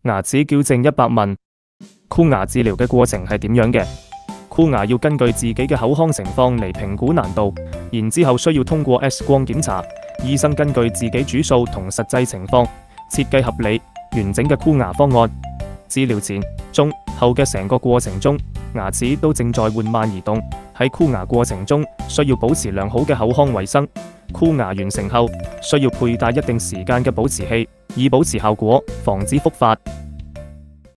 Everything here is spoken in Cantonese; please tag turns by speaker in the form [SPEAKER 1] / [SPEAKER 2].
[SPEAKER 1] 牙齒矯正100問。箍牙治療嘅過程係點樣嘅？箍牙要根據自己嘅口腔情況嚟評估難度，然之後需要通過 X 光檢查。醫生根據自己主訴同實際情況，設計合理完整嘅箍牙方案。治療前、中、後嘅成個過程中，牙齒都正在緩慢移動。喺箍牙過程中，需要保持良好嘅口腔衛生。箍牙完成後，需要佩戴一定時間嘅保持器，以保持效果，防止復發。